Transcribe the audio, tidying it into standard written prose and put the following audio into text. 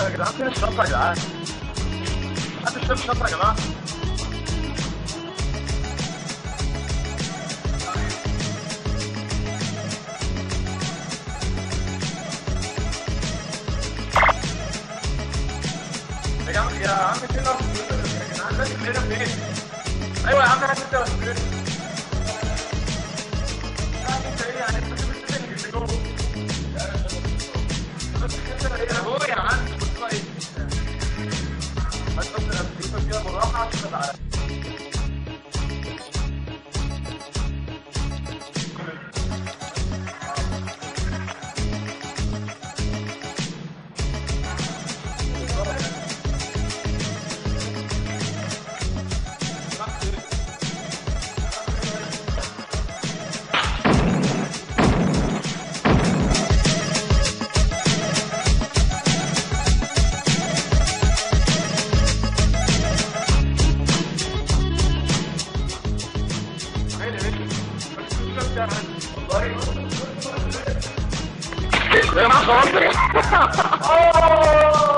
يا جدعان فين الشنطة يا جدعان؟ حد شاف الشنطة يا جماعة؟ يا عم فين يا جدعان لازم هنا فين؟ ايوه يا عم انا كنت بسجل. انت ايه يعني انت بتسجل في جوه؟ بس كده ايه هو يا عم بتطلع هتحط الابلكيشن كده بالراحه عشان تبقى يا جماعه خلاص